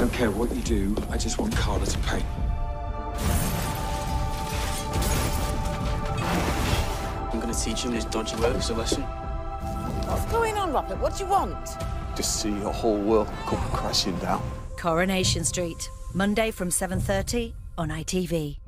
don't care what you do, I just want Carla to pay. I'm gonna teach him his dodgy works a lesson. What's going on, Robert? What do you want? Just see your whole world come crashing down. Coronation Street, Monday from 7:30 on ITV.